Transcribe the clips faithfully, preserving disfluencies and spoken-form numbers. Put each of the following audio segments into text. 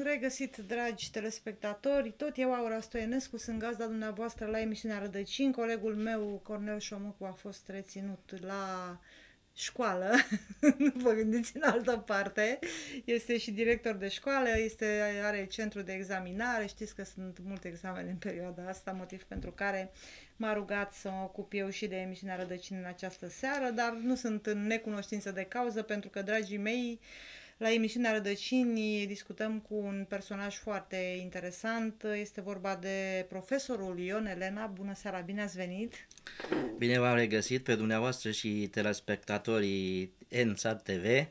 regăsit, dragi telespectatori. Tot eu, Aura Stoienescu, sunt gazda dumneavoastră la emisiunea Rădăcini. Colegul meu, Cornel Șomucu, a fost reținut la școală. Nu vă gândiți în altă parte. Este și director de școală, este, are centru de examinare. Știți că sunt multe examene în perioada asta, motiv pentru care m-a rugat să mă ocup eu și de emisiunea Rădăcini în această seară, dar nu sunt în necunoștință de cauză, pentru că, dragii mei, la emisiunea Rădăcini discutăm cu un personaj foarte interesant. Este vorba de profesorul Ion Elena. Bună seara, bine ați venit! Bine v-am regăsit pe dumneavoastră și telespectatorii N S A T T V.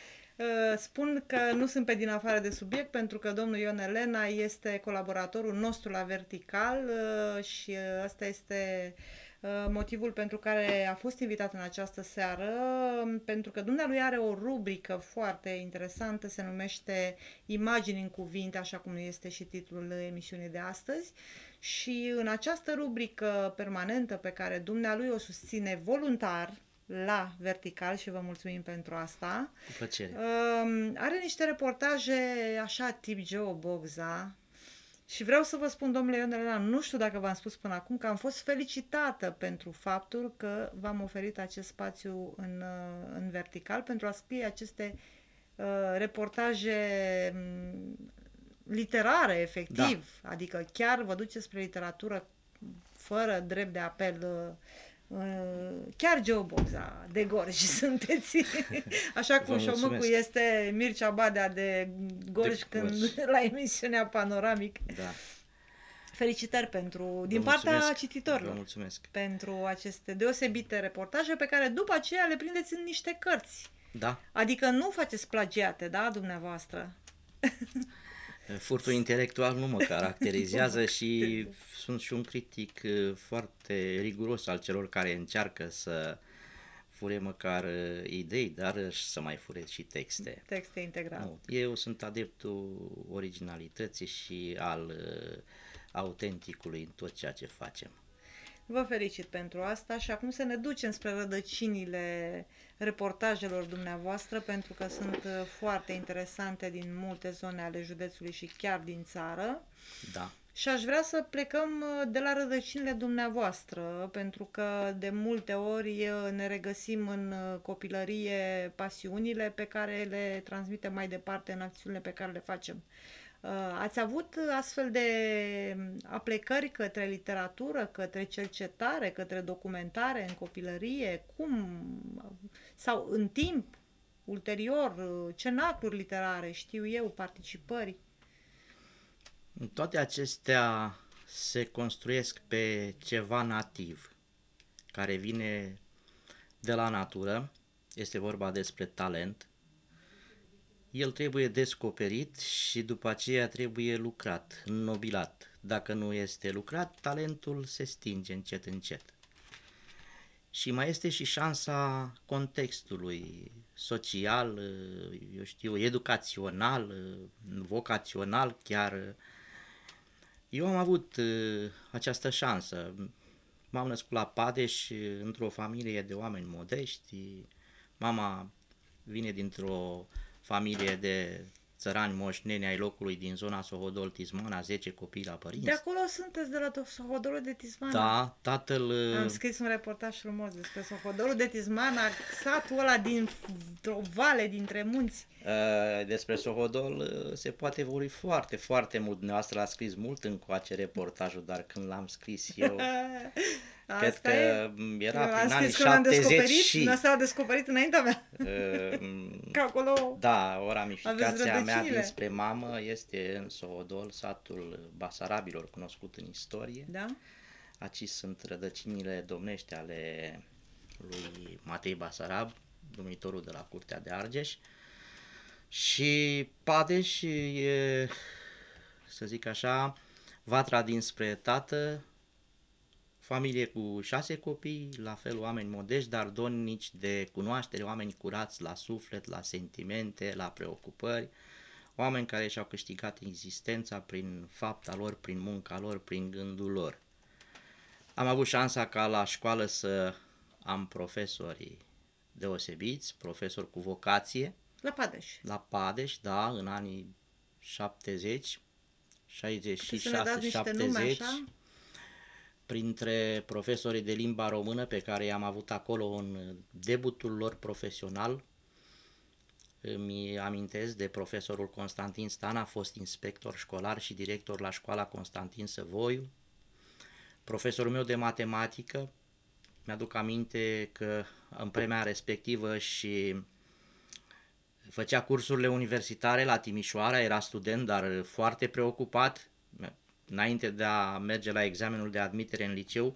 Spun că nu sunt pe din afară de subiect, pentru că domnul Ion Elena este colaboratorul nostru la Vertical și ăsta este motivul pentru care a fost invitat în această seară, pentru că dumnealui are o rubrică foarte interesantă, se numește Imagini în cuvinte, așa cum este și titlul emisiunii de astăzi, și în această rubrică permanentă pe care dumnealui o susține voluntar la Vertical, și vă mulțumim pentru asta, Cu plăcere. are niște reportaje așa tip Geo Bogza. Și vreau să vă spun, domnule Ion Elena, nu știu dacă v-am spus până acum, că am fost felicitată pentru faptul că v-am oferit acest spațiu în, în Vertical pentru a scrie aceste uh, reportaje literare, efectiv. Da. Adică chiar vă duceți spre literatură fără drept de apel. Uh, chiar Geobogza de Gorj sunteți. Așa cum Șomâcu este Mircea Badea de Gorj, de când Gorj. La emisiunea Panoramic. Da. Felicitări pentru, din partea cititorilor. Vă mulțumesc. Pentru aceste deosebite reportaje pe care după aceea le prindeți în niște cărți. Da. Adică nu faceți plagiate, da, dumneavoastră? Furtul intelectual nu mă caracterizează și sunt și un critic foarte riguros al celor care încearcă să fure măcar idei, dar să mai fure și texte. Texte integrale. Nu, eu sunt adeptul originalității și al uh, autenticului în tot ceea ce facem. Vă felicit pentru asta și acum să ne ducem spre rădăcinile reportajelor dumneavoastră, pentru că sunt foarte interesante din multe zone ale județului și chiar din țară. Da. Și aș vrea să plecăm de la rădăcinile dumneavoastră, pentru că de multe ori ne regăsim în copilărie pasiunile pe care le transmitem mai departe în acțiunile pe care le facem. Ați avut astfel de aplecări către literatură, către cercetare, către documentare în copilărie? Cum? Sau în timp, ulterior, cenacluri literare, știu eu, participări? Toate acestea se construiesc pe ceva nativ, care vine de la natură. Este vorba despre talent. El trebuie descoperit și după aceea trebuie lucrat, înnobilat. Dacă nu este lucrat, talentul se stinge încet, încet. Și mai este și șansa contextului social, eu știu, educațional, vocațional chiar. Eu am avut această șansă. M-am născut la Padeș, într-o familie de oameni modești. Mama vine dintr-o familie de țărani moșneni ai locului din zona Sohodol-Tismana, zece copii la părinți. De acolo sunteți, de la Sohodolul de Tismana? Da, tatăl... Am scris un reportaj frumos despre Sohodolul de Tismana, satul ăla dintr-o vale, dintre munți. Despre Sohodol se poate vorbi foarte, foarte mult. Dumneavoastră l-ați scris mult încoace reportajul, dar când l-am scris eu... Cred Asta că e? era prin anii șaptezeci și... Nu s-a descoperit înaintea mea. Că acolo... Da, o ramificația mea dinspre mamă este în Sohodol, satul Basarabilor, cunoscut în istorie. Da? Aici sunt rădăcinile domnești ale lui Matei Basarab, domnitorul de la Curtea de Argeș. Și Padeș e, să zic așa, vatra dinspre tată, familie cu șase copii, la fel oameni modești, dar dornici de cunoaștere, oameni curați la suflet, la sentimente, la preocupări, oameni care și-au câștigat existența prin fapta lor, prin munca lor, prin gândul lor. Am avut șansa ca la școală să am profesori deosebiți, profesori cu vocație. La Padeș. La Padeș, da, în anii șaptezeci, șaizeci și Să ne dați șase niște nume, șaptezeci, așa? printre profesorii de limba română pe care i-am avut acolo în debutul lor profesional, îmi amintesc de profesorul Constantin Stan, a fost inspector școlar și director la școala Constantin Săvoiu. Profesorul meu de matematică, mi-aduc aminte că în vremea respectivă și făcea cursurile universitare la Timișoara, era student, dar foarte preocupat. Înainte de a merge la examenul de admitere în liceu,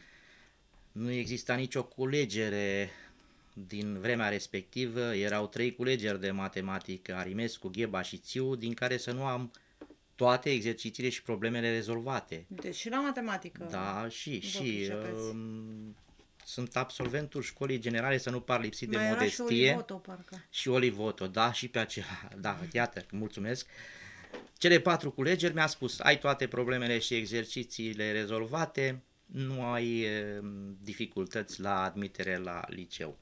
nu exista nicio culegere din vremea respectivă, erau trei culegeri de matematică, Arimescu, Gheba și Țiu, din care să nu am toate exercițiile și problemele rezolvate. Deci și la matematică. Da, și, vă și pricepeți. um, sunt absolventul școlii generale, să nu par lipsit de Mai era și modestie. Olivoto, parcă. Și Olivoto, da, și pe acela, da, iată, mulțumesc. Cele patru culegeri mi-a spus, ai toate problemele și exercițiile rezolvate, nu ai e, dificultăți la admitere la liceu.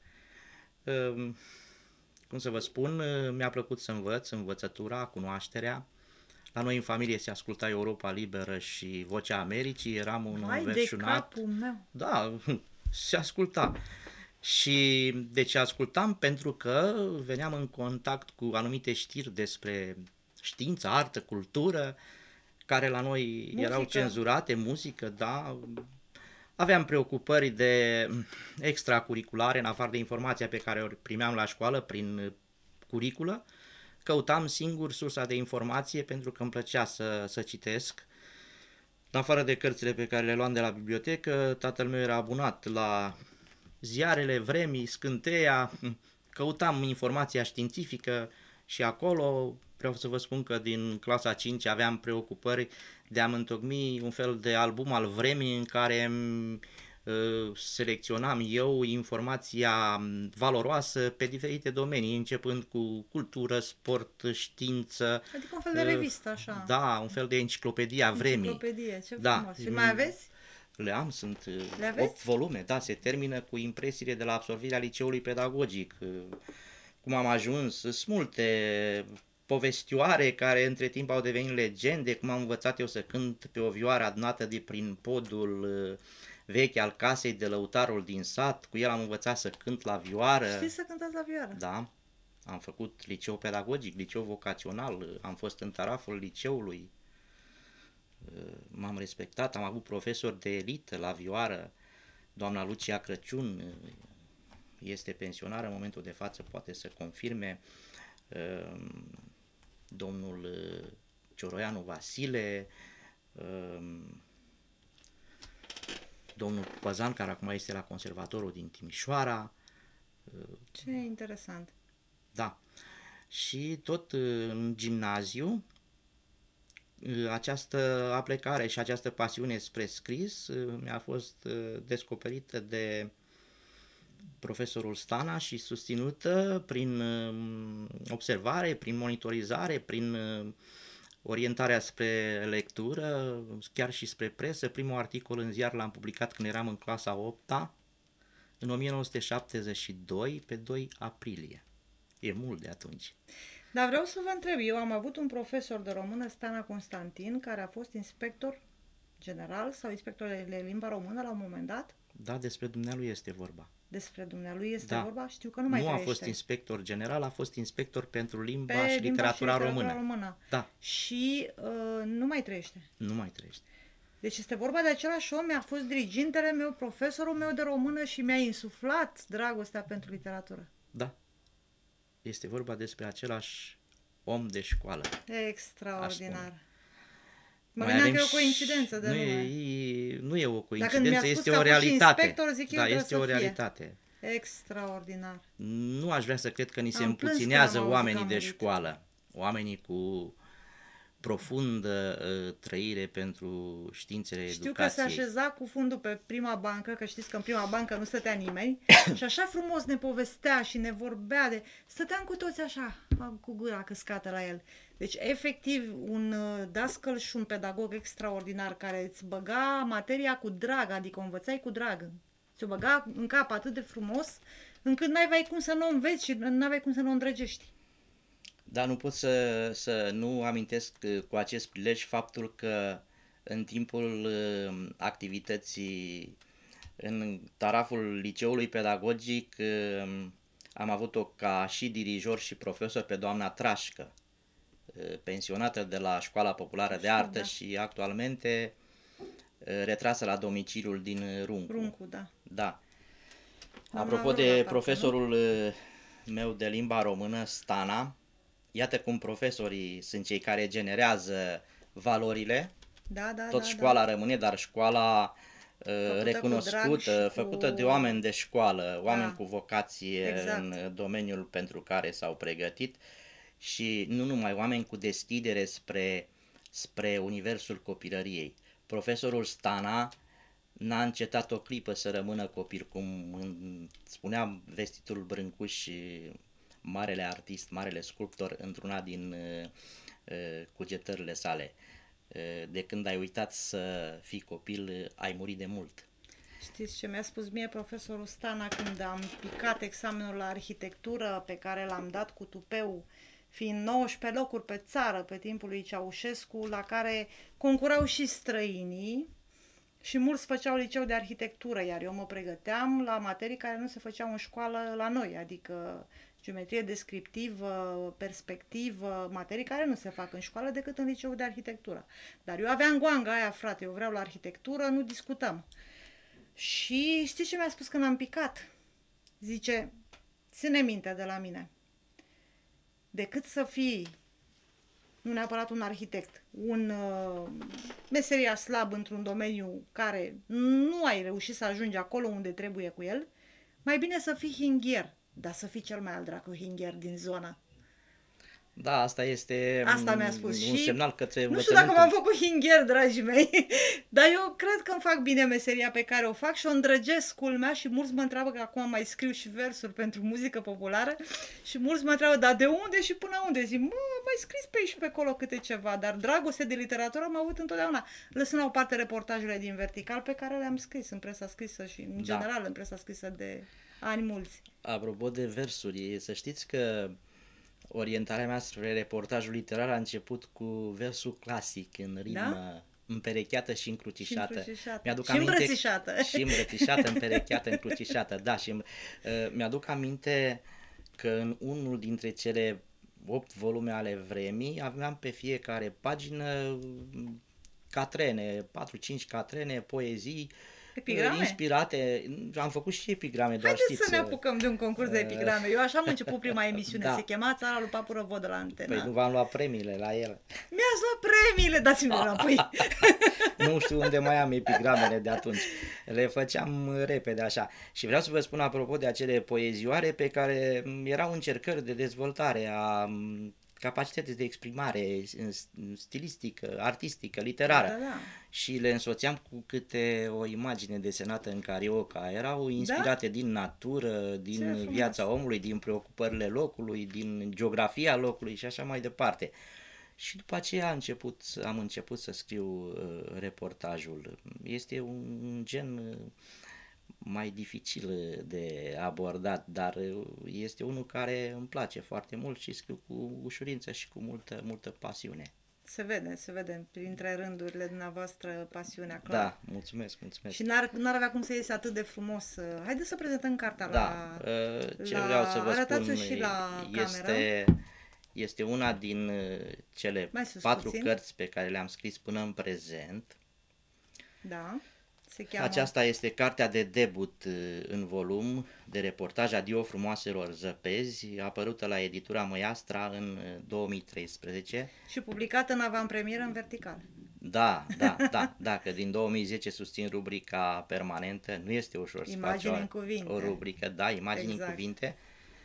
E, cum să vă spun, mi-a plăcut să învăț, învățătura, cunoașterea. La noi în familie se asculta Europa Liberă și Vocea Americii, eram un Vai de înverșunat. capul meu. Da, se asculta. Și de ce ascultam? Pentru că veneam în contact cu anumite știri despre știință, artă, cultură, care la noi Muzică. erau cenzurate, muzică, da. Aveam preocupări de extracurriculare, în afară de informația pe care o primeam la școală prin curiculă. Căutam singur sursa de informație pentru că îmi plăcea să, să citesc. În afară de cărțile pe care le luam de la bibliotecă, tatăl meu era abonat la ziarele Vremii, Scânteia, căutam informația științifică și acolo vreau să vă spun că din clasa a cincea aveam preocupări de a-mi întocmi un fel de album al Vremii în care uh, selecționam eu informația valoroasă pe diferite domenii, începând cu cultură, sport, știință. Adică un fel de revistă, așa. Da, un fel de enciclopedie a Vremii. Enciclopedie, ce Da. frumos. Și mai aveți? Le am, sunt Le aveți? opt volume, da, se termină cu impresiile de la absolvirea liceului pedagogic. Cum am ajuns, sunt multe povestioare care între timp au devenit legende, cum am învățat eu să cânt pe o vioară adunată de prin podul vechi al casei de lăutarul din sat, cu el am învățat să cânt la vioară. Știți să cântați la vioară? Da, am făcut liceu pedagogic, liceu vocațional, am fost în taraful liceului. M-am respectat, am avut profesori de elită la vioară, doamna Lucia Crăciun este pensionară în momentul de față, poate să confirme, domnul Cioroianu Vasile, domnul Păzan, care acum este la conservatorul din Timișoara. Ce interesant. Da. Și tot în gimnaziu, această aplecare și această pasiune spre scris mi-a fost descoperită de profesorul Stana și susținută prin observare, prin monitorizare, prin orientarea spre lectură, chiar și spre presă. Primul articol în ziar l-am publicat când eram în clasa a opta, în o mie nouă sute șaptezeci și doi, pe doi aprilie. E mult de atunci. Dar vreau să vă întreb, eu am avut un profesor de română, Stana Constantin, care a fost inspector general sau inspector de limba română la un moment dat. Da, despre dumnealui este vorba. Despre dumnealui este Da. vorba? Știu că nu mai Nu trăiește. a fost inspector general, a fost inspector pentru limba Pe și limba literatura și literatura română. română. Da, Și uh, nu mai trăiește. nu mai trăiește. Deci este vorba de același om, a fost dirigintele meu, profesorul meu de română și mi-a insuflat dragostea pentru literatură. Da. Este vorba despre același om de școală. Extraordinar. Mă Mai gândeam avem că e o și- coincidență de nu nume. e, nu e o mi-a coincidență, spus este că a o fost și realitate. inspector, zic eu, Da, trebuie este să o fie. realitate. Extraordinar. Nu aș vrea să cred că ni se Am plâns împuținează când am auzit că oamenii a de murit. școală, oamenii cu profundă uh, trăire pentru științele Știu că se educației. așeza cu fundul pe prima bancă, că știți că în prima bancă nu stătea nimeni, și așa frumos ne povestea și ne vorbea de... Stăteam cu toți așa, cu gura căscată la el. Deci, efectiv, un uh, dascăl și un pedagog extraordinar care îți băga materia cu drag, adică o învățai cu drag. Ți-o băga în cap atât de frumos, încât n-aveai cum să nu o înveți și n-aveai cum să nu o îndrăgești. Dar nu pot să, să nu amintesc uh, cu acest prilej faptul că în timpul uh, activității în taraful liceului pedagogic uh, am avut-o ca și dirijor și profesor pe doamna Trașcă, uh, pensionată de la Școala Populară de Știu, Artă da. și actualmente uh, retrasă la domiciliul din Runcu. Runcu, da. Da. Doamna Apropo Aurora, de parcă, profesorul uh, meu de limba română, Stana, iată cum profesorii sunt cei care generează valorile. nu? Da, da, Tot da, școala da. rămâne, dar școala uh, Făcută recunoscută, cu drag și făcută de cu... oameni de școală, oameni Da, cu vocație exact. în domeniul pentru care s-au pregătit și nu numai oameni cu deschidere spre, spre universul copilăriei. Profesorul Stana n-a încetat o clipă să rămână copil, cum îmi spunea vestitul Brâncuș, marele artist, marele sculptor, într-una din uh, uh, cugetările sale. Uh, de când ai uitat să fii copil, uh, ai murit de mult. Știți ce mi-a spus mie profesorul Stana când am picat examenul la arhitectură pe care l-am dat cu tupeu, fiind nouăsprezece locuri pe țară pe timpul lui Ceaușescu, la care concurau și străinii și mulți făceau liceu de arhitectură, iar eu mă pregăteam la materii care nu se făceau în școală la noi, adică geometrie descriptivă, perspectivă, materii care nu se fac în școală decât în liceu de arhitectură. Dar eu aveam goanga aia, frate, eu vreau la arhitectură, nu discutăm. Și știi ce mi-a spus când am picat? Zice, ține minte de la mine. Decât să fii, nu neapărat un arhitect, un uh, meseria slab într-un domeniu care nu ai reușit să ajungi acolo unde trebuie cu el, mai bine să fii hingher, dar să fii cel mai al dracu hingher din zona. Da, asta este Asta mi-a mm, spus un și semnal către nu știu dacă m-am învățământul. făcut hingher, dragii mei, dar eu cred că îmi fac bine meseria pe care o fac și o îndrăgesc culmea și mulți mă întreabă că acum mai scriu și versuri pentru muzică populară și mulți mă întreabă, dar de unde și până unde? Zic, mă, mai scris pe aici și pe acolo câte ceva, dar dragoste de literatură am avut întotdeauna, lăsând la o parte reportajele din Vertical pe care le-am scris în presa scrisă și în Da. general în presa scrisă de ani mulți. Apropo de versuri, să știți că orientarea mea spre reportajul literar a început cu versul clasic în rimă, Da? împerecheată și încrucișată. Și încrucișată. Mi-aduc Și aminte îmbrățișată. și îmbrățișată, împerecheată, încrucișată. Da, și uh, mi-aduc aminte că în unul dintre cele opt volume ale Vremii aveam pe fiecare pagină catrene, patru cinci catrene, poezii Epigrame? inspirate. Am făcut și epigrame, doar Haideți știți. să ne apucăm de un concurs de epigrame. Eu așa am început prima emisiune. Da. Se chema Țara lui Papură Vodă la antena. Păi nu v-am luat premiile la el. Mi-ați luat premiile, dați-mi înapoi. Nu știu unde mai am epigramele de atunci. Le făceam repede așa. Și vreau să vă spun apropo de acele poezioare pe care erau încercări de dezvoltare a capacității de exprimare stilistică, artistică, literară. Da, da. Și le însoțeam cu câte o imagine desenată în carioca. Erau inspirate din natură, Ce din frumos. viața omului, din preocupările locului, din geografia locului și așa mai departe. Și după aceea am început, am început să scriu uh, reportajul. Este un gen uh, mai dificil de abordat, dar uh, este unul care îmi place foarte mult și scriu cu ușurință și cu multă, multă pasiune. Se vede, se vede printre rândurile dumneavoastră pasiunea, clar. Da, mulțumesc, mulțumesc. Și n-ar, n-ar avea cum să iese atât de frumos. Haideți să prezentăm cartea Da, la... uh, ce la- vreau să vă arătați-o spun și la este, este una din uh, cele Mai sus patru puțin. cărți pe care le-am scris până în prezent. Da, se cheamă... Aceasta este cartea de debut uh, în volum de reportaj Adio frumoaselor zăpezi, apărută la editura Măiastra în uh, două mii treisprezece. Și publicată în avantpremieră în Vertical. Da, da, da, da, că din două mii zece susțin rubrica permanentă, nu este ușor să faci Imagini o, în cuvinte. o rubrică, da, imagini Exact. în cuvinte.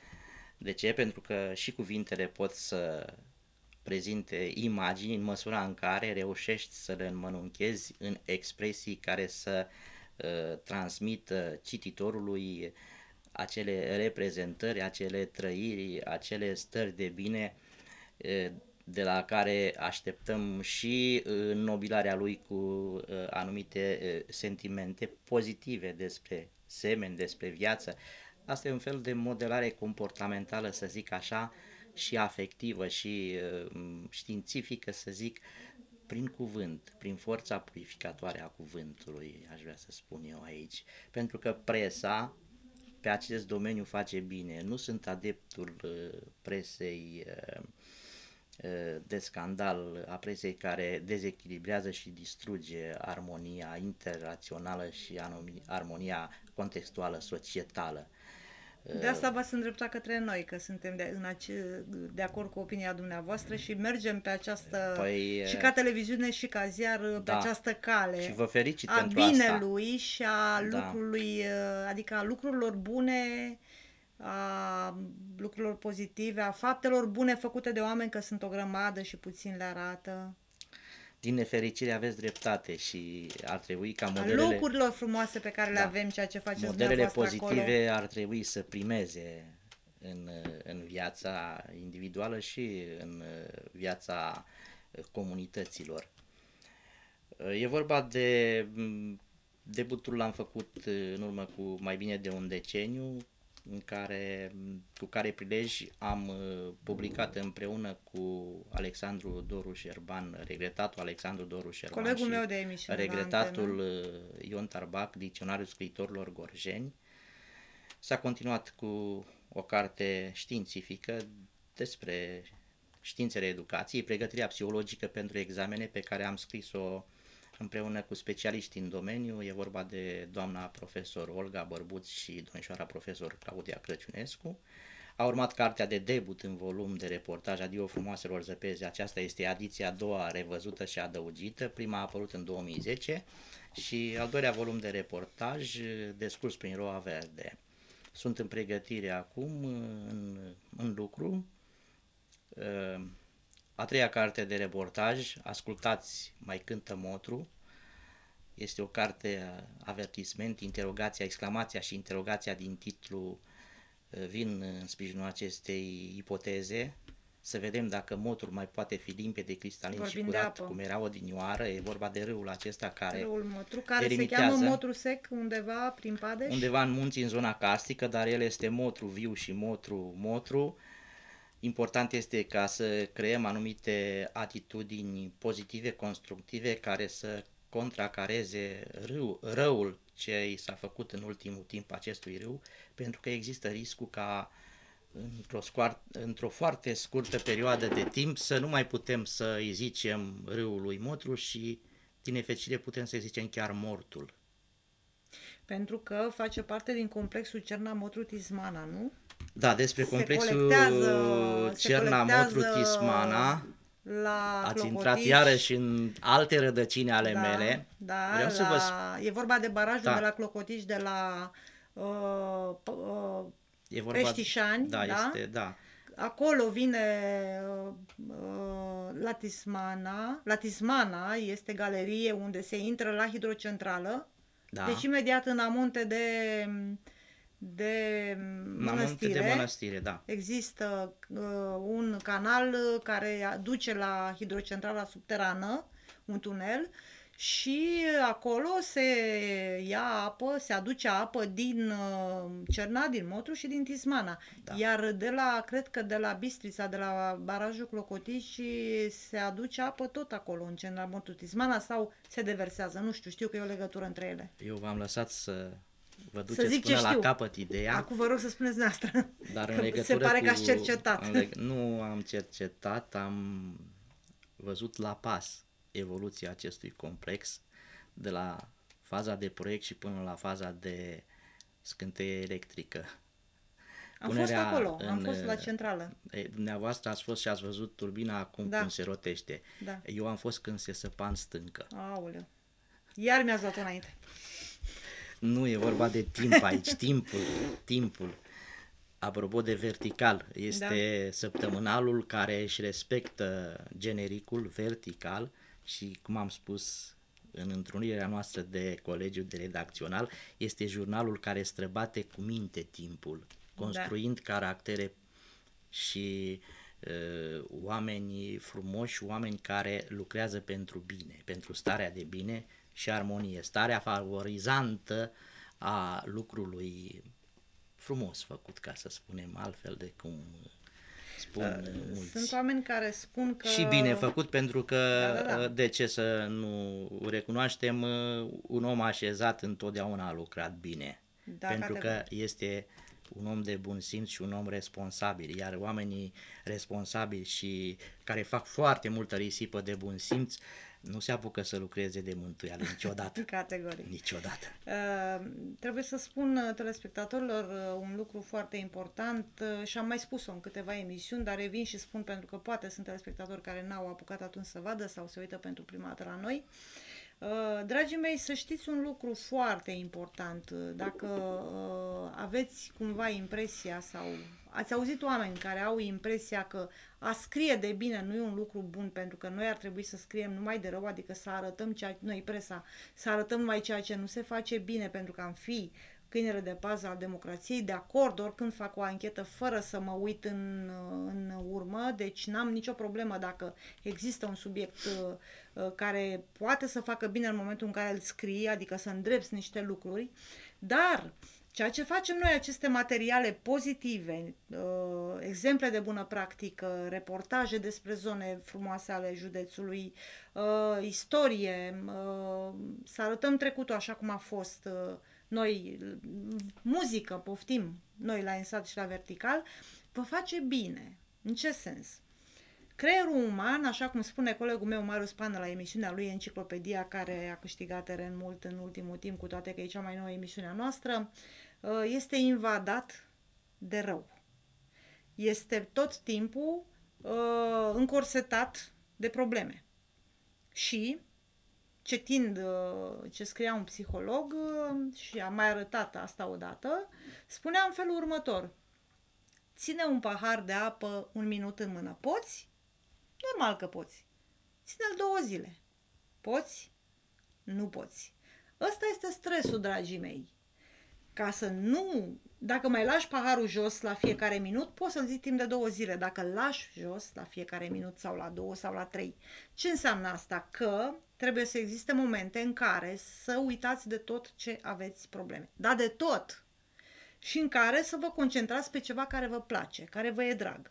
De ce? Pentru că și cuvintele pot să prezinte imagini în măsura în care reușești să le înmănunchezi în expresii care să uh, transmită cititorului acele reprezentări, acele trăiri, acele stări de bine uh, de la care așteptăm și înnobilarea lui cu uh, anumite uh, sentimente pozitive despre semeni, despre viață. Asta e un fel de modelare comportamentală, să zic așa, și afectivă și uh, științifică, să zic, prin cuvânt, prin forța purificatoare a cuvântului, aș vrea să spun eu aici. Pentru că presa pe acest domeniu face bine. Nu sunt adeptul uh, presei uh, uh, de scandal, a presei care dezechilibrează și distruge armonia interrațională și armonia contextuală, societală. De asta v-ați îndreptat către noi, că suntem de, în ace, de acord cu opinia dumneavoastră și mergem pe această, păi, și ca televiziune și ca ziar, da, pe această cale. Și vă fericit a pentru binelui asta. și a Da. lucrului, adică a lucrurilor bune, a lucrurilor pozitive, a faptelor bune făcute de oameni, că sunt o grămadă și puțin le arată. Din nefericire aveți dreptate și ar trebui ca modelele... A lucrurilor frumoase pe care da, le avem, ceea ce faceți modelele pozitive acolo. Ar trebui să primeze în, în viața individuală și în viața comunităților. E vorba de... Debutul l-am făcut în urmă cu mai bine de un deceniu, în care, cu care prilej am publicat împreună cu Alexandru Doru Șerban, regretatul Alexandru Doru Șerban, colegul meu de emisiune, regretatul Ion Tarbac, Dicționarul Scriitorilor Gorjeni. S-a continuat cu o carte științifică despre științele educației, pregătirea psihologică pentru examene, pe care am scris-o împreună cu specialiști în domeniu. E vorba de doamna profesor Olga Bărbuț și domnișoara profesor Claudia Crăciunescu. A urmat cartea de debut în volum de reportaj Adio frumoaselor zăpezi. Aceasta este ediția a doua, revăzută și adăugită. Prima a apărut în două mii zece și al doilea volum de reportaj, Descurs prin Roa Verde. Sunt în pregătire acum, în, în lucru. A treia carte de reportaj, Ascultați, mai cântă Motru. Este o carte avertisment, interogația, exclamația și interogația din titlu vin în sprijinul acestei ipoteze. Să vedem dacă Motrul mai poate fi limpede, cristalin Vorbim și curat, cum era odinioară. E vorba de râul acesta care Râul Motru, care se cheamă Motru Sec, undeva prin Padeș? Undeva în munți, în zona carstică, dar el este Motru viu și Motru Motru. Important este ca să creăm anumite atitudini pozitive, constructive, care să contracareze râu, răul ce i s-a făcut în ultimul timp acestui râu, pentru că există riscul ca într-o, scoart, într-o foarte scurtă perioadă de timp să nu mai putem să îi zicem râului Motru și, din nefericire, putem să-i zicem chiar Mortul. Pentru că face parte din complexul Cerna-Motru-Tismana, nu? Da, despre se complexul Cerna-Motru-Tismana la ați Clocotiș. Intrat iarăși în alte rădăcini ale da, mele. Da, Vreau la, să vă sp- e vorba de barajul da. de la Clocotiș, de la uh, uh, e vorba, Peștișani. Da, da? este, da. Acolo vine uh, uh, la Tismana. La Tismana este galerie unde se intră la hidrocentrală. Da. Deci imediat în amonte de... de mănăstire, de mănăstire da. Există uh, un canal care duce la hidrocentrala subterană, un tunel, și acolo se ia apă, se aduce apă din uh, Cerna, din Motru și din Tismana. Da. Iar de la, cred că de la Bistrița, de la barajul Clocotiș, se aduce apă tot acolo, în Cerna, Motru, Tismana, sau se deversează, nu știu, știu că e o legătură între ele. Eu v-am lăsat să vă duceți până la capăt ideea. Acum vă rog să spuneți noastră. Dar în legătură se pare cu, că ați cercetat. Leg... Nu am cercetat, am văzut la pas evoluția acestui complex de la faza de proiect și până la faza de scânteie electrică. Am Punerea fost acolo, în, am fost la centrală. Dumneavoastră ați fost și ați văzut turbina acum da. cum se rotește. Da. Eu am fost când se săpa în stâncă. Aoleu. Iar mi-ați dat înainte. Nu, e vorba de timp aici, timpul, timpul. Apropo de vertical, este da. săptămânalul care își respectă genericul vertical și, cum am spus în întrunirea noastră de colegiul de redacțional, este jurnalul care străbate cu minte timpul, construind da. caractere și uh, oameni frumoși, oameni care lucrează pentru bine, pentru starea de bine și armonie, starea favorizantă a lucrului frumos făcut, ca să spunem altfel de cum spun uh, mulți. Sunt oameni care spun că... Și bine făcut, pentru că da, da, da. de ce să nu recunoaștem, un om așezat întotdeauna a lucrat bine. Da, pentru categoric. că este un om de bun simț și un om responsabil, iar oamenii responsabili și care fac foarte multă risipă de bun simț nu se apucă să lucreze de mântuială niciodată. Categoric. Niciodată. Uh, trebuie să spun telespectatorilor uh, un lucru foarte important uh, și am mai spus-o în câteva emisiuni, dar revin și spun pentru că poate sunt telespectatori care n-au apucat atunci să vadă sau se uită pentru prima dată la noi. Uh, dragii mei, să știți un lucru foarte important. Dacă uh, aveți cumva impresia sau ați auzit oameni care au impresia că a scrie de bine nu e un lucru bun, pentru că noi ar trebui să scriem numai de rău, adică să arătăm ceea, noi presa, să arătăm numai ceea ce nu se face bine, pentru că am fi câinele de pază al democrației, de acord, oricând fac o anchetă fără să mă uit în, în urmă, deci n-am nicio problemă dacă există un subiect uh, care poate să facă bine în momentul în care îl scrii, adică să îndrepți niște lucruri, dar ceea ce facem noi, aceste materiale pozitive, uh, exemple de bună practică, reportaje despre zone frumoase ale județului, uh, istorie, uh, să arătăm trecutul așa cum a fost, uh, noi, muzică, poftim, noi la Insat și la Vertical, vă face bine. În ce sens? Creierul uman, așa cum spune colegul meu Marius Pană la emisiunea lui Enciclopedia, care a câștigat teren mult în ultimul timp, cu toate că e cea mai nouă emisiune a noastră, este invadat de rău. Este tot timpul uh, încorsetat de probleme. Și, citind uh, ce scria un psiholog, uh, și am mai arătat asta odată, spunea în felul următor: ține un pahar de apă un minut în mână. Poți? Normal că poți. Ține-l două zile. Poți? Nu poți. Ăsta este stresul, dragii mei. Ca să nu... Dacă mai lași paharul jos la fiecare minut, poți să-l zici timp de două zile. Dacă îl lași jos la fiecare minut sau la două sau la trei. Ce înseamnă asta? Că trebuie să existe momente în care să uitați de tot ce aveți probleme. Dar de tot! Și în care să vă concentrați pe ceva care vă place, care vă e drag.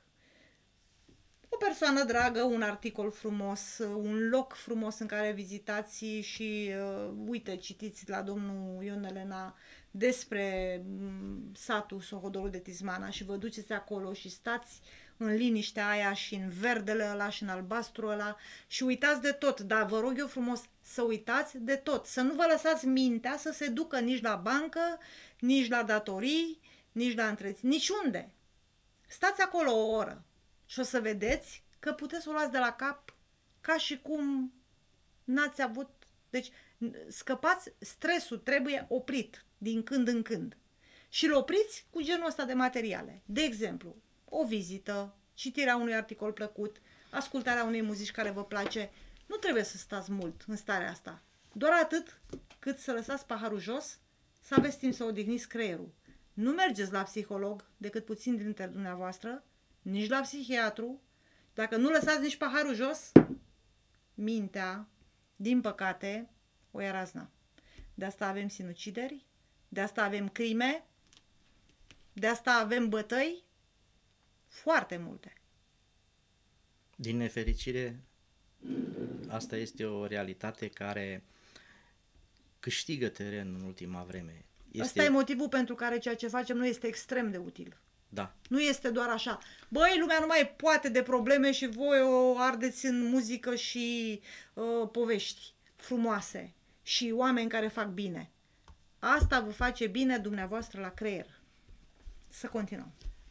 O persoană dragă, un articol frumos, un loc frumos în care vizitați și, uh, uite, citiți la domnul Ion Elena despre um, satul Sohodorul de Tismana și vă duceți acolo și stați în liniștea aia și în verdele ăla și în albastru ăla și uitați de tot. Dar vă rog eu frumos să uitați de tot, să nu vă lăsați mintea să se ducă nici la bancă, nici la datorii, nici la întreținere, niciunde. Stați acolo o oră. Și o să vedeți că puteți să o luați de la cap ca și cum n-ați avut... Deci, scăpați, stresul trebuie oprit din când în când. Și îl opriți cu genul ăsta de materiale. De exemplu, o vizită, citirea unui articol plăcut, ascultarea unei muzici care vă place. Nu trebuie să stați mult în starea asta. Doar atât cât să lăsați paharul jos, să aveți timp să odihniți creierul. Nu mergeți la psiholog, decât puțin dintre dumneavoastră, nici la psihiatru. Dacă nu lăsați nici paharul jos, mintea, din păcate, o ia razna. De asta avem sinucideri, de asta avem crime, de asta avem bătăi, foarte multe. Din nefericire, asta este o realitate care câștigă teren în ultima vreme. Este... Asta e motivul pentru care ceea ce facem noi este extrem de util. Da. Nu este doar așa. Băi, lumea nu mai poate de probleme și voi o ardeți în muzică și uh, povești frumoase și oameni care fac bine. Asta vă face bine dumneavoastră la creier. Să continuăm.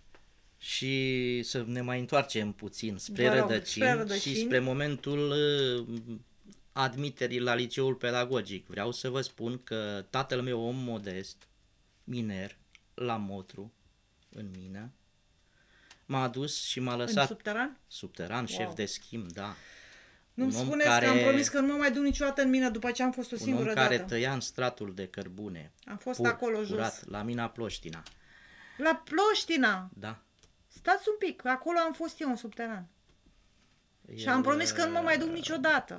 Și să ne mai întoarcem puțin spre, rog, rădăcini, spre rădăcini și spre momentul uh, admiterii la liceul pedagogic. Vreau să vă spun că tatăl meu, om modest, miner, la Motru, în mină, m-a adus și m-a lăsat... În subteran? Subteran, wow. Șef de schimb, da. Nu-mi spuneți care... că am promis că nu mă mai duc niciodată în mină după ce am fost o singură dată. Un om care tăia în stratul de cărbune. Am fost pur, acolo curat, jos. la mina Ploștina. La Ploștina? Da. Stați un pic, acolo am fost eu în subteran. El... Și am promis că nu mă mai duc niciodată.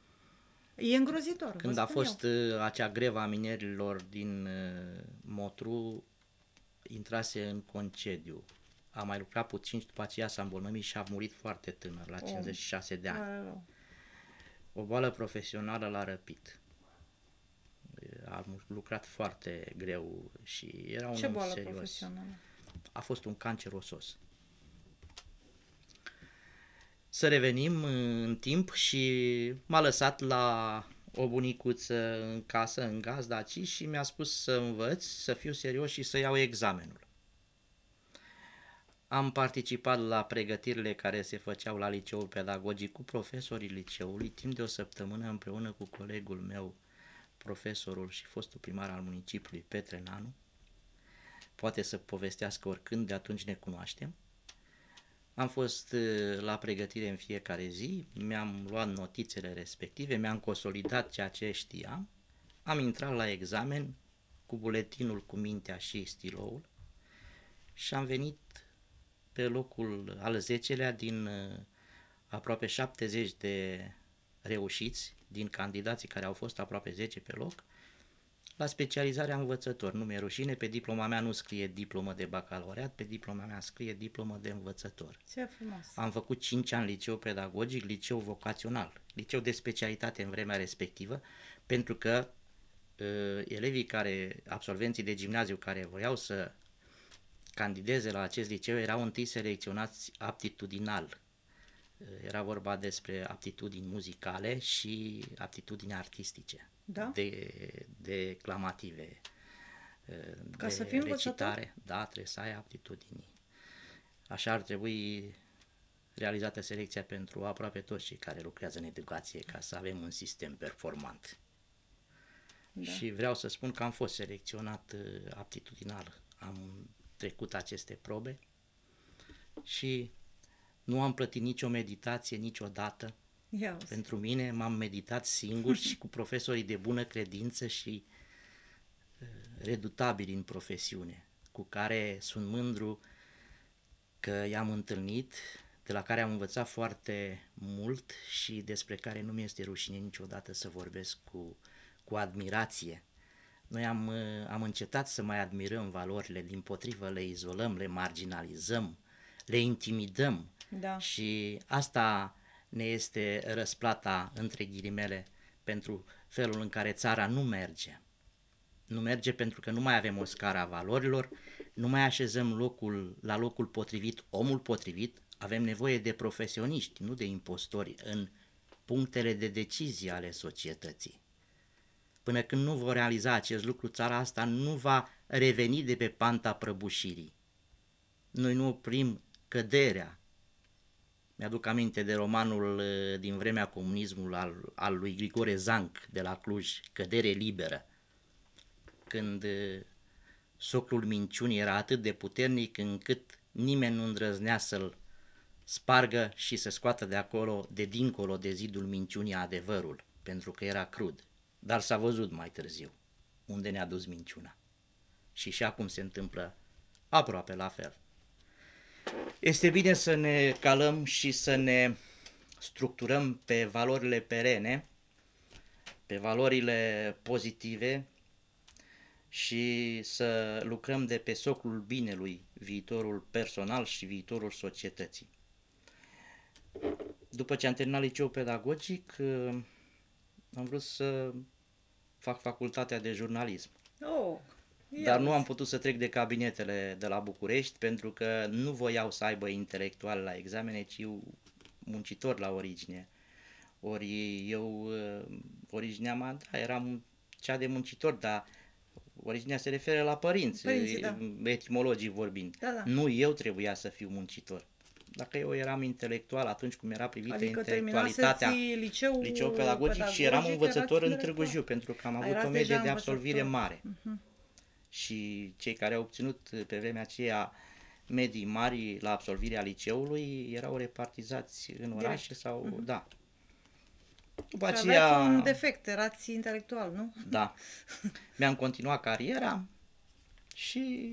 E îngrozitor. Când a fost eu. acea greva a minerilor din uh, Motru, intrase în concediu a mai lucrat puțin și după aceea s-a îmbolnăvit și a murit foarte tânăr, la cincizeci și șase de ani. Oh. O boală profesională l-a răpit. A lucrat foarte greu și era un Ce om boală serios. profesională? A fost un cancer osos. Să revenim în timp și m-a lăsat la o bunicuță în casă, în gazda aici, și mi-a spus să învăț, să fiu serios și să iau examenul. Am participat la pregătirile care se făceau la liceul pedagogic cu profesorii liceului timp de o săptămână împreună cu colegul meu, profesorul și fostul primar al municipiului Petre Nanu. Poate să povestească oricând, de atunci ne cunoaștem. Am fost la pregătire în fiecare zi, mi-am luat notițele respective, mi-am consolidat ceea ce știam, am intrat la examen cu buletinul, cu mintea și stiloul și am venit pe locul al zecelea din aproape șaptezeci de reușiți, din candidații care au fost aproape zece pe loc, la specializarea învățător. Nu mi-e rușine, pe diploma mea nu scrie diplomă de bacalaureat, pe diploma mea scrie diplomă de învățător. Ce frumos! Am făcut cinci ani liceu pedagogic, liceu vocațional, liceu de specialitate în vremea respectivă, pentru că uh, elevii care, absolvenții de gimnaziu care voiau să candideze la acest liceu erau întâi selecționați aptitudinal. Era vorba despre aptitudini muzicale și aptitudini artistice, Da? de, declamative, Ca de să fii recitare. învățător? Da, trebuie să ai aptitudini. Așa ar trebui realizată selecția pentru aproape toți cei care lucrează în educație, ca să avem un sistem performant. Da. Și vreau să spun că am fost selecționat aptitudinal. Am trecut aceste probe și nu am plătit nicio meditație niciodată. Ia Pentru mine m-am meditat singur și cu profesorii de bună credință și uh, redutabili în profesiune, cu care sunt mândru că i-am întâlnit, de la care am învățat foarte mult și despre care nu mi este rușine niciodată să vorbesc cu, cu admirație. Noi am, am încetat să mai admirăm valorile, dimpotrivă le izolăm, le marginalizăm, le intimidăm. Da. Și asta ne este răsplata, între ghilimele, pentru felul în care țara nu merge. Nu merge pentru că nu mai avem o scară a valorilor, nu mai așezăm locul, la locul potrivit, omul potrivit, avem nevoie de profesioniști, nu de impostori, în punctele de decizie ale societății. Până când nu vor realiza acest lucru, țara asta nu va reveni de pe panta prăbușirii. Noi nu oprim căderea. Mi-aduc aminte de romanul din vremea comunismului al, al lui Grigore Zanc de la Cluj, Cădere liberă, când soclul minciunii era atât de puternic încât nimeni nu îndrăznea să-l spargă și să scoată de acolo, de dincolo de zidul minciunii, adevărul, pentru că era crud. Dar s-a văzut mai târziu unde ne-a dus minciuna. Și și acum se întâmplă aproape la fel. Este bine să ne calăm și să ne structurăm pe valorile perene, pe valorile pozitive și să lucrăm de pe soclul binelui, viitorul personal și viitorul societății. După ce am terminat liceul pedagogic, am vrut să fac facultatea de jurnalism. Oh, Dar nu am putut să trec de cabinetele de la București pentru că nu voiau să aibă intelectual la examene, ci muncitori la origine. Ori eu, originea mea, da, eram cea de muncitor, dar originea se referă la părinți, Părinții, da. etimologii vorbind. Da, da. Nu eu trebuia să fiu muncitor. Dacă eu eram intelectual atunci cum era privită Adică intelectualitatea, liceu, liceu pedagogic, pedagogic și eram învățător în Târgu Jiu, pentru că am avut Erați o medie deja de absolvire învățător. mare. Uh-huh. Și cei care au obținut pe vremea aceea medii mari la absolvirea liceului erau repartizați în orașe Direct. sau... Uh-huh. Da. După și aceea... aveți un defect, erați intelectual, nu? Da. Mi-am continuat cariera și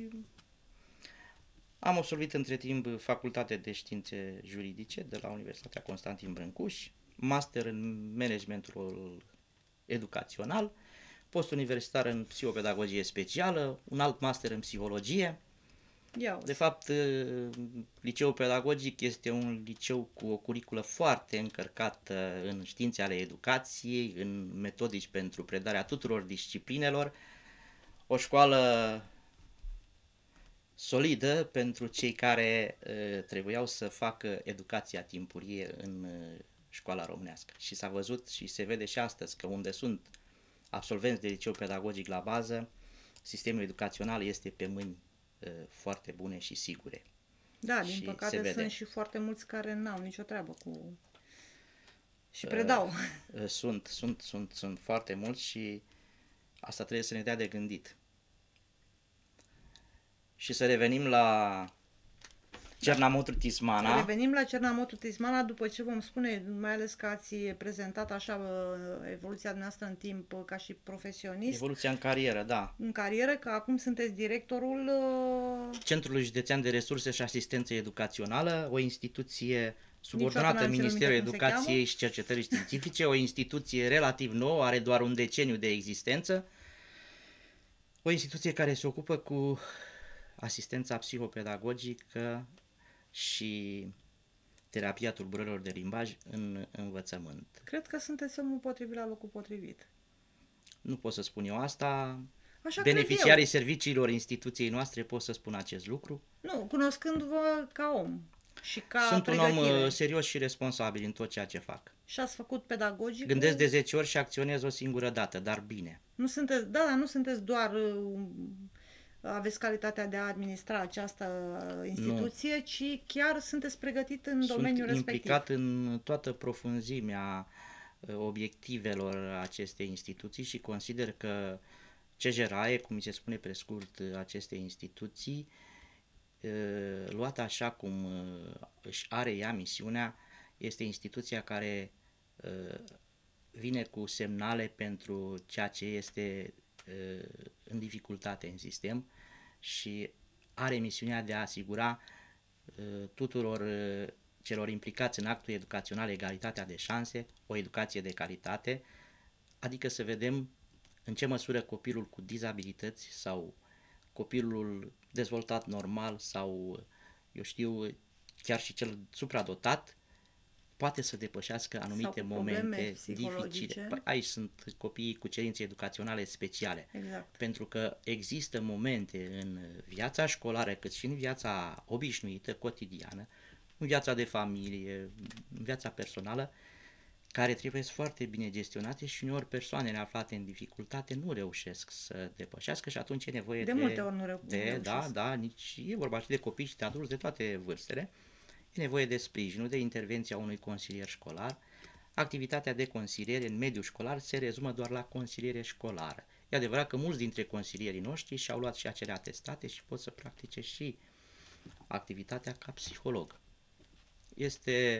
am absolvit între timp facultate de științe juridice de la Universitatea Constantin Brâncuș, master în managementul educațional, post universitar în psihopedagogie specială, un alt master în psihologie Ia De uzi. fapt, liceul pedagogic este un liceu cu o curiculă foarte încărcată în științe ale educației, în metodici pentru predarea tuturor disciplinelor, o școală solidă pentru cei care uh, trebuiau să facă educația timpurie în uh, școala românească. Și s-a văzut și se vede și astăzi că unde sunt absolvenți de liceu pedagogic la bază, sistemul educațional este pe mâini uh, foarte bune și sigure. Da, din Și se păcate vede. sunt și foarte mulți care n-au nicio treabă cu... și predau. Uh, sunt, sunt, sunt, sunt foarte mulți și asta trebuie să ne dea de gândit. Și să revenim la Cernamotu Tismana. Revenim la Cernamotu Tismana după ce vom spune, mai ales că ați prezentat așa uh, evoluția noastră în timp uh, ca și profesionist, Evoluția în carieră, da. în carieră, că acum sunteți directorul uh, Centrul Județean de Resurse și Asistență Educațională, o instituție Niciodată subordonată n-am ținut Ministerului minte cum se Educației cheamă. și Cercetării Științifice, o instituție relativ nouă, are doar un deceniu de existență, o instituție care se ocupă cu asistența psihopedagogică și terapia tulburărilor de limbaj în învățământ. Cred că sunteți omul potrivit la locul potrivit. Nu pot să spun eu asta. Așa cred Beneficiarii eu. serviciilor instituției noastre pot să spun acest lucru. Nu, cunoscându-vă ca om și ca Sunt un pregătire. om uh, serios și responsabil în tot ceea ce fac. Și ați făcut pedagogic. Gândesc de zece ori și acționez o singură dată, dar bine. Nu sunteți, da, dar nu sunteți doar uh, aveți calitatea de a administra această uh, instituție, nu. Ci chiar sunteți pregătit în Sunt domeniul respectiv. implicat în toată profunzimea uh, obiectivelor acestei instituții și consider că C J R A E, cum se spune pe scurt acestei instituții, uh, luată așa cum uh, își are ea misiunea, este instituția care uh, vine cu semnale pentru ceea ce este uh, în dificultate în sistem și are misiunea de a asigura uh, tuturor uh, celor implicați în actul educațional egalitatea de șanse, o educație de calitate, adică să vedem în ce măsură copilul cu dizabilități sau copilul dezvoltat normal sau, eu știu, chiar și cel supradotat, poate să depășească anumite momente dificile. Păi, aici sunt copiii cu cerințe educaționale speciale. Exact. Pentru că există momente în viața școlară, cât și în viața obișnuită, cotidiană, în viața de familie, în viața personală, care trebuie foarte bine gestionate și uneori persoanele aflate în dificultate nu reușesc să depășească și atunci e nevoie de... De multe ori nu, reu- de nu reușesc. Da, da, nici, e vorba și de copii și de adulți de toate vârstele. E nevoie de sprijinul, de intervenția unui consilier școlar. Activitatea de consiliere în mediul școlar se rezumă doar la consiliere școlară. E adevărat că mulți dintre consilierii noștri și-au luat și acele atestate și pot să practice și activitatea ca psiholog. Este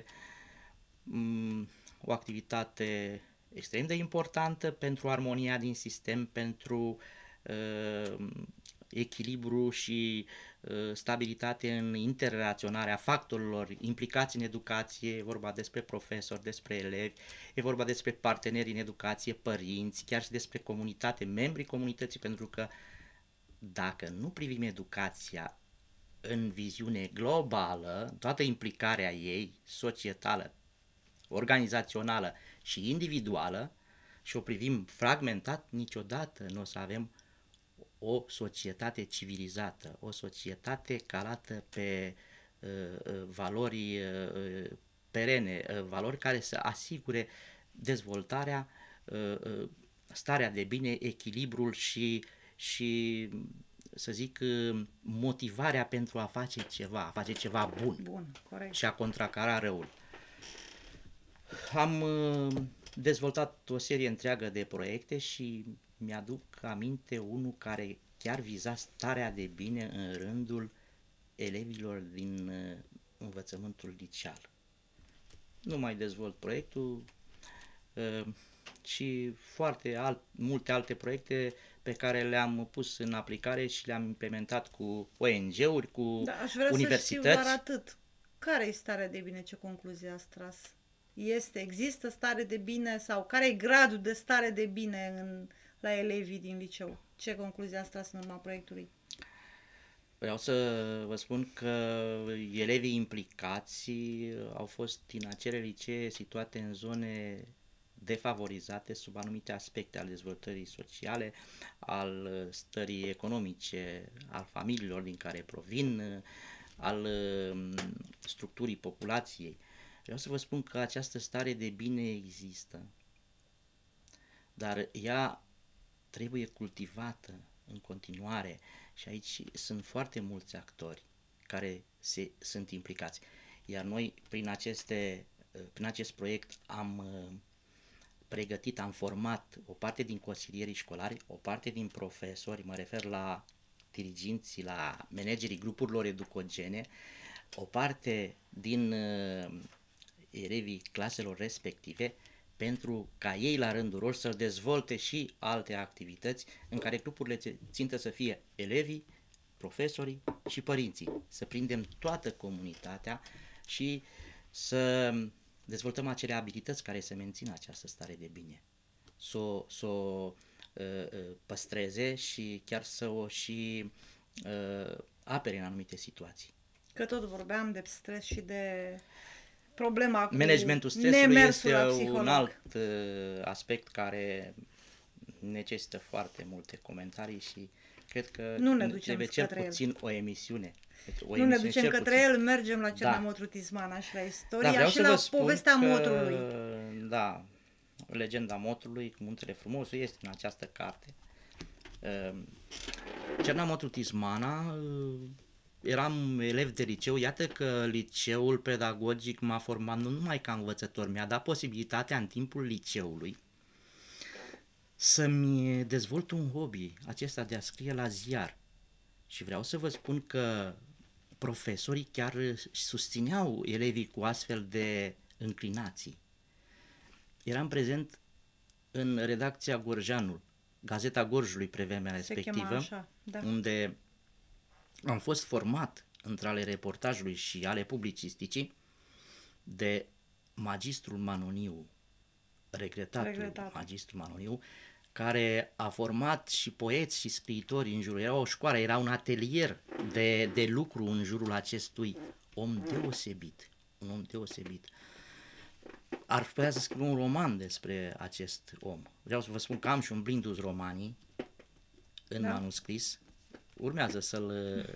m- o activitate extrem de importantă pentru armonia din sistem, pentru uh, echilibru și uh, stabilitate în interrelaționarea factorilor implicați în educație. E vorba despre profesori, despre elevi, e vorba despre parteneri în educație, părinți, chiar și despre comunitate, membrii comunității, pentru că dacă nu privim educația în viziune globală, toată implicarea ei, societală, organizațională și individuală, și o privim fragmentat, niciodată nu o să avem o societate civilizată, o societate calată pe uh, valori uh, perene, uh, valori care să asigure dezvoltarea, uh, starea de bine, echilibrul și, și să zic, motivarea pentru a face ceva, a face ceva bun, Bun, corect. Și a contracara răul. Am uh, dezvoltat o serie întreagă de proiecte și mi-aduc aminte unul care chiar viza starea de bine în rândul elevilor din uh, învățământul liceal. Nu mai dezvolt proiectul, uh, și foarte alt, multe alte proiecte pe care le-am pus în aplicare și le-am implementat cu O N G-uri, cu da, aș vrea universități. Să știu doar atât. Care e starea de bine? Ce concluzie ați tras? Este, există stare de bine sau care e gradul de stare de bine în, la elevii din liceu? Ce concluzie ați tras în urma proiectului? Vreau să vă spun că elevii implicați au fost din acele licee situate în zone defavorizate sub anumite aspecte ale dezvoltării sociale, al stării economice, al familiilor din care provin, al structurii populației. Vreau să vă spun că această stare de bine există, dar ea trebuie cultivată în continuare și aici sunt foarte mulți actori care se, sunt implicați. Iar noi, prin, aceste, prin acest proiect, am pregătit, am format o parte din consilierii școlari, o parte din profesori, mă refer la diriginții, la managerii grupurilor educogene, o parte din uh, elevii claselor respective, pentru ca ei la rândul lor să dezvolte și alte activități în care grupurile țintă să fie elevii, profesorii și părinții. Să prindem toată comunitatea și să dezvoltăm acele abilități care să mențină această stare de bine. Să o s-o, uh, păstreze și chiar să o și uh, apere în anumite situații. Că tot vorbeam de stres și de problema cu managementul stresului este psiholog. un alt uh, aspect care necesită foarte multe comentarii și cred că nu ne ducem trebuie cel către puțin el. o emisiune. O nu emisiune ne ducem cel către puțin. el, mergem la Cernamotru Da. Tismana și la istoria Da, vreau și să la vă spun povestea că, motrului. Da, legenda motrului cu muntele frumos este în această carte. Uh, Cernamotru Tismana, uh, eram elev de liceu, iată că liceul pedagogic m-a format nu numai ca învățător, mi-a dat posibilitatea în timpul liceului să-mi dezvolt un hobby, acesta de a scrie la ziar. Și vreau să vă spun că profesorii chiar susțineau elevii cu astfel de înclinații. Eram prezent în redacția Gorjanul, Gazeta Gorjului pe vremea respectivă, așa, da. unde am fost format între ale reportajului și ale publicisticii de magistrul Manoniu, regretatul, Regretat. magistrul Manoniu, care a format și poeți și scriitori în jurul. Era o școală, era un atelier de, de lucru în jurul acestui om deosebit, un om deosebit. Ar putea să scriu un roman despre acest om. Vreau să vă spun că am și un blindus romanii în Da. manuscris. Urmează să-l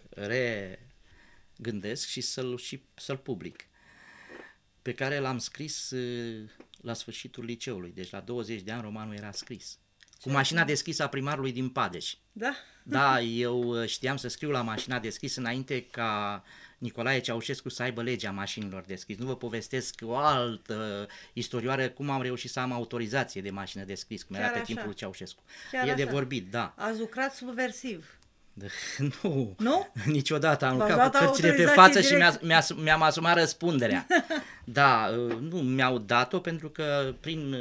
regândesc și să-l, și să-l public, pe care l-am scris la sfârșitul liceului, deci la douăzeci de ani romanul era scris. Cu mașina deschisă a primarului din Padeș. Da? Da, eu știam să scriu la mașina deschis înainte ca Nicolae Ceaușescu să aibă legea mașinilor deschis. Nu vă povestesc o altă istorioară cum am reușit să am autorizație de mașină deschis, cum era Chiar pe așa. timpul lui Ceaușescu. Chiar E de așa. vorbit, da. Ați lucrat subversiv. Nu, Nu? niciodată am V-ați lucrat cu luat cărțile pe autorizație față și direct? mi-a, mi-a, mi-am asumat răspunderea. Da, nu, mi-au dat-o pentru că prin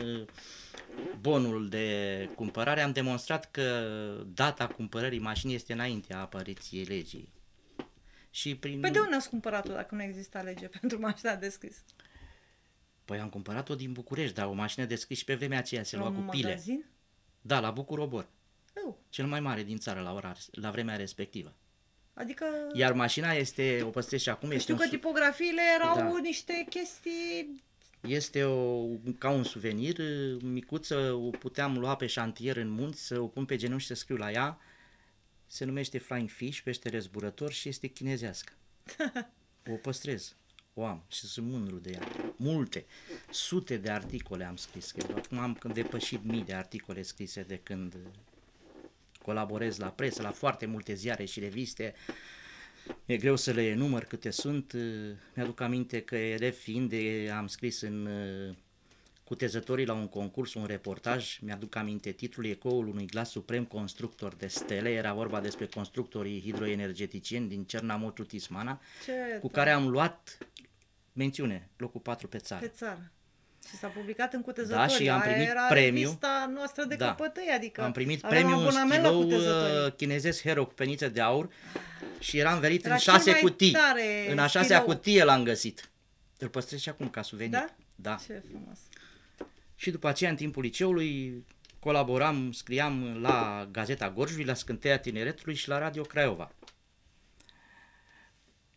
bonul de cumpărare am demonstrat că data cumpărării mașinii este înaintea apariției legii. Și prin... Păi de unde ați cumpărat-o dacă nu exista lege pentru mașina deschis? Păi am cumpărat-o din București, dar o mașină deschis și pe vremea aceea se La lua cu un pile. magazin? Da, la Bucurobor, Eu. cel mai mare din țară la, ora, la vremea respectivă. Adică... Iar mașina este, o păstrez și acum, este știu un, că su- tipografiile erau Da. niște chestii... este o, ca un suvenir micuță, o puteam lua pe șantier în munți, să o pun pe genunchi și să scriu la ea. Se numește Flying Fish, peștere zburător și este chinezească. O păstrez, o am și sunt mândru de ea. Multe, sute de articole am scris. Că acum am depășit mii de articole scrise de când colaborez la presă, la foarte multe ziare și reviste. E greu să le enumăr câte sunt. Mi-aduc aminte că elev fiind de, am scris în Cutezătorii la un concurs, un reportaj, mi-aduc aminte titlul Ecoul unui glas suprem constructor de stele, era vorba despre constructorii hidroenergeticieni din Cernamotru Tismana, Ce cu care am luat mențiune, locul patru pe țară. pe țară. Și s-a publicat în Cutezătorii. Da, și am Aia primit era premiu. revista noastră de Da. căpătâi, adică Am primit aveam premiul în abonament la stilou Cutezătorii. uh, chinezesc Hero cu peniță de aur și eram verit Era în cel șase mai cutii. tare În a șasea stilou. cutie l-am găsit. Îl păstrez și acum ca suvenir. Da? Da. Ce frumos. Și după aceea, în timpul liceului, colaboram, scriam la Gazeta Gorjului, la Scânteia Tineretului și la Radio Craiova.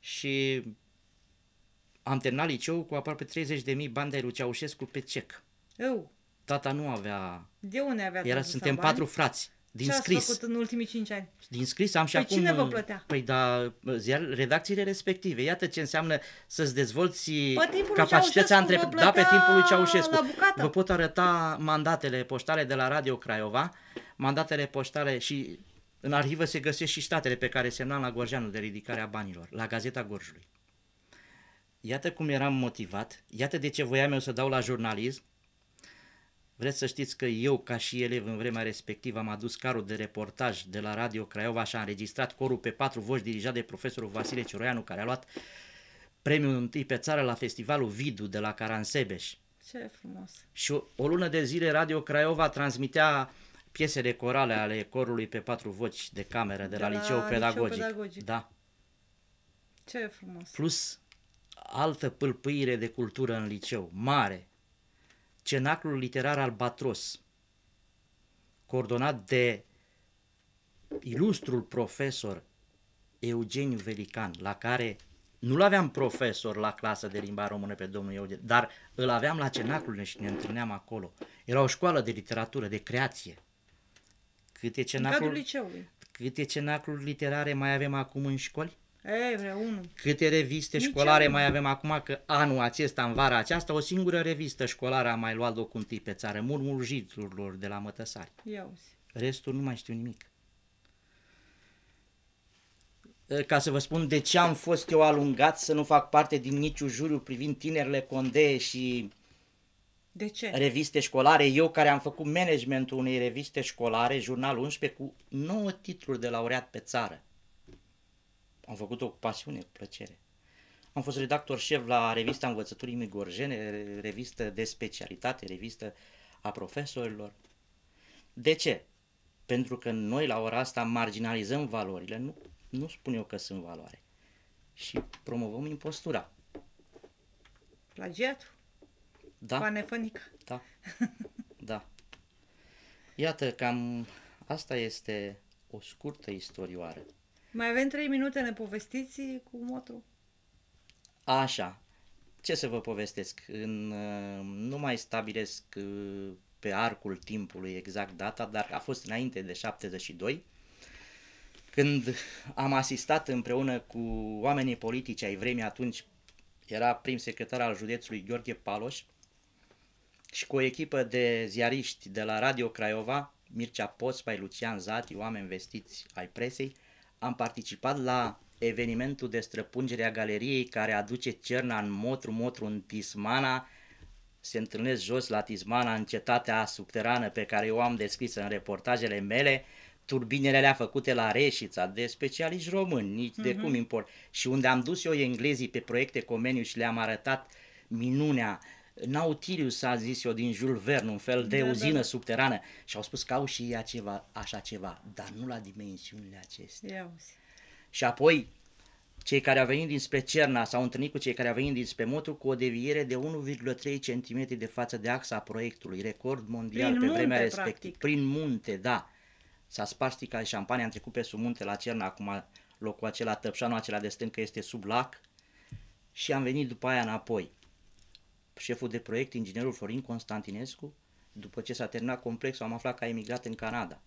și am terminat liceul cu aproape treizeci de mii bani de lui Ceaușescu pe cec. Eu. Tata nu avea... De unde avea Era, suntem bani? patru frați. Din Ce scris. ați făcut în ultimii cinci ani? Din scris am și Păi acum... cine vă plătea? Păi da, ziar, redacțiile respective. Iată ce înseamnă să-ți dezvolți timpul lui capacitatea Ceaușescu între... vă Da, plătea pe timpul lui Ceaușescu. la bucată. Vă pot arăta mandatele poștale de la Radio Craiova, mandatele poștale și în arhivă se găsesc și statele pe care semnam la Gorjeanu de ridicarea banilor, la Gazeta Gorjului. Iată cum eram motivat, iată de ce voiam eu să dau la jurnalism. Vreți să știți că eu, ca și elev în vremea respectivă, am adus carul de reportaj de la Radio Craiova și am înregistrat corul pe patru voci dirijat de profesorul Vasile Cioroianu, care a luat premiul întâi pe țară la festivalul Vidu de la Caransebeș. Ce frumos! Și o, o lună de zile Radio Craiova transmitea piesele corale ale corului pe patru voci de cameră de, de la, la Liceul Pedagogic. Pedagogic. Da. Ce frumos! Plus altă pâlpâire de cultură în liceu, mare. Cenaclul literar Albatros, coordonat de ilustrul profesor Eugeniu Velican, la care nu-l aveam profesor la clasă de limba română pe domnul Eugeniu, dar îl aveam la cenaclul și ne întâlneam acolo. Era o școală de literatură, de creație. Câte cenacluri, câte cenacluri literare mai avem acum în școli? Ei, vreau unul. Câte reviste Nici școlare mai avem acum, că anul acesta, în vara aceasta, o singură revistă școlară a mai luat locul întâi pe țară, Murmurul Jițurilor de la Mătăsari. Iauzi. Restul nu mai știu nimic. Ca să vă spun de ce am fost eu alungat să nu fac parte din niciun juriu privind tinerile condee și de ce? reviste școlare, eu care am făcut managementul unei reviste școlare, Jurnalul unsprezece, cu nouă titluri de laureat pe țară. Am făcut-o cu pasiune, cu plăcere. Am fost redactor șef la revista Învățăturii Migorjene, revistă de specialitate, revistă a profesorilor. De ce? Pentru că noi la ora asta marginalizăm valorile, nu, nu spun eu că sunt valoare, și promovăm impostura. Plagiatul? Da. Panefănică? Da. Da. Iată, cam asta este o scurtă istorioară. Mai avem trei minute, ne povestiți cu motru? Așa, ce să vă povestesc? În, nu mai stabilesc pe arcul timpului exact data, dar a fost înainte de șaptezeci și doi, când am asistat împreună cu oamenii politici ai vremii, atunci era prim secretar al județului Gheorghe Paloș, și cu o echipă de ziariști de la Radio Craiova, Mircea Pospai, Lucian Zati, oameni vestiți ai presei, am participat la evenimentul de străpungere a galeriei care aduce Cerna în Motru, Motru în Tismana. Se întâlnesc jos la Tismana, în cetatea subterană pe care eu am descris în reportajele mele, turbinele alea făcute la Reșița, de specialiști români, nici uh-huh. de cum import. Și unde am dus eu englezii pe proiecte comeniu și le-am arătat minunea, Nautilus, a zis eu, din Jules Verne, un fel de da, uzină da, da. subterană, și au spus că au și ei ceva, așa ceva, dar nu la dimensiunile acestea. Iauzi. Și apoi, cei care au venit dinspre Cerna s-au întâlnit cu cei care au venit dinspre Motru cu o deviere de unu virgulă trei centimetri de față de axa proiectului, record mondial prin pe munte, vremea respectivă. Practic. Prin munte, da. S-a spart sticla de șampanie, am trecut pe sub munte la Cerna, acum locul acela, tăpșanul acela de stâncă este sub lac, și am venit după aia înapoi. Șeful de proiect, inginerul Florin Constantinescu, după ce s-a terminat complexul, am aflat că a emigrat în Canada.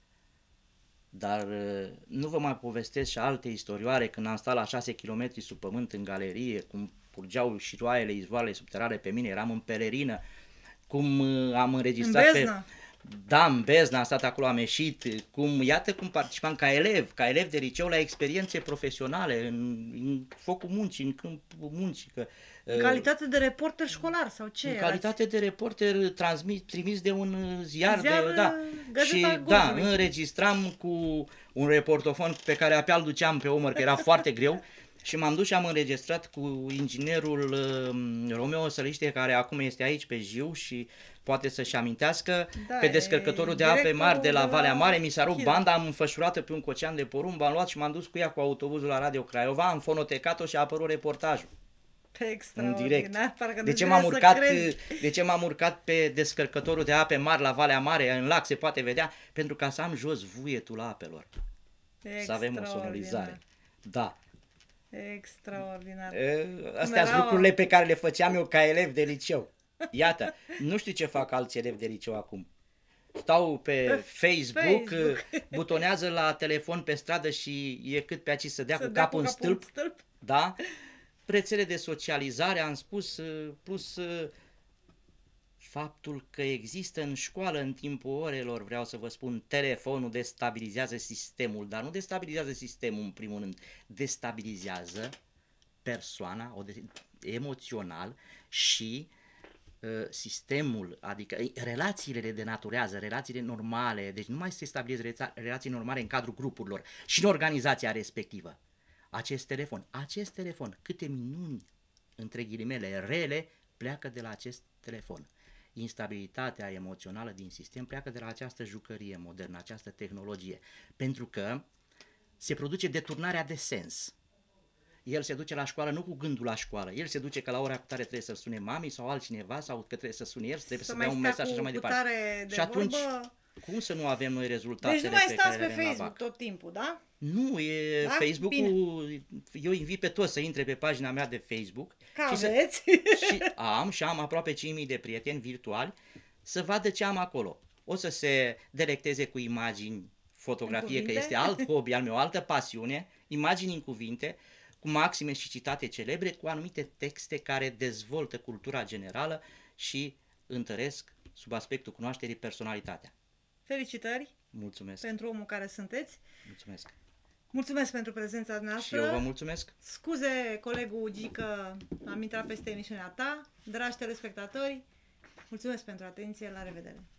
Dar nu vă mai povestesc și alte istorioare, când am stat la șase kilometri sub pământ în galerie, cum purgeau șiroaiele, izvoarele subterane pe mine, eram în pelerină, cum am înregistrat în pe... Da, în Bezna, am stat acolo, am ieșit, cum, iată cum participam ca elev, ca elev de liceu la experiențe profesionale, în, în focul muncii, în câmpul muncii. Că, în calitate de reporter școlar sau ce? În erați? calitate de reporter transmis, trimis de un ziar, ziar de, da. Și da, înregistram cu un reportofon pe care abia îl duceam pe umăr, că era foarte greu. Și m-am dus și am înregistrat cu inginerul uh, Romeo Săliște, care acum este aici pe Jiu și poate să-și amintească, da, pe descărcătorul de ape mari de la Valea Mare. Mi s-a rupt banda, am înfășurat pe un cocean de porumb, am luat și m-am dus cu ea cu autobuzul la Radio Craiova, am fonotecat-o și a apărut reportajul. În direct. De ce m-am urcat, de ce m-am urcat pe descărcătorul de ape mari la Valea Mare, în lac se poate vedea, pentru ca să am jos vuietul apelor. Să avem o sonorizare. Da. Extraordinar. Astea sunt Merau- lucrurile pe care le făceam eu ca elev de liceu. Iată, nu știu ce fac alți elevi de liceu acum. Stau pe, Pe Facebook, Facebook. butonează la telefon pe stradă și e cât pe aici să dea Să cu dea capul în stâlp. stâlp. Da? Rețele de socializare, am spus, plus faptul că există în școală, în timpul orelor, vreau să vă spun, telefonul destabilizează sistemul, dar nu destabilizează sistemul în primul rând, destabilizează persoana o de- emoțional și uh, sistemul, adică eh, relațiile le denaturează, relațiile normale, deci nu mai se stabilesc reța- relații normale în cadrul grupurilor și în organizația respectivă. Acest telefon, acest telefon, câte minuni, între ghilimele, rele, pleacă de la acest telefon. Instabilitatea emoțională din sistem pleacă de la această jucărie modernă, această tehnologie, pentru că se produce deturnarea de sens. El se duce la școală nu cu gândul la școală, el se duce că la ora cu tare trebuie să sune mami sau altcineva sau că trebuie să sune el, trebuie să, Să dea mai un stea mesaj și așa cu- mai cu departe. tare de Și atunci, vorbă. cum să nu avem noi rezultatele Deci nu mai pe stați care pe le avem la Facebook B A C? tot timpul, da? Nu, e Da? Facebook-ul, eu invit pe toți să intre pe pagina mea de Facebook Că și, să, aveți. și am și am aproape cinci mii de prieteni virtuali să vadă ce am acolo. O să se delecteze cu imagini, fotografie, că cuvinte? este alt hobby al meu, altă pasiune, imagini în cuvinte, cu maxime și citate celebre, cu anumite texte care dezvoltă cultura generală și întăresc, sub aspectul cunoașterii, personalitatea. Felicitări Mulțumesc, pentru omul care sunteți. mulțumesc. Mulțumesc pentru prezența Și noastră. eu vă mulțumesc. Scuze, colegul Gi, că am intrat peste emisiunea ta. Dragi telespectatori, mulțumesc pentru atenție, la revedere!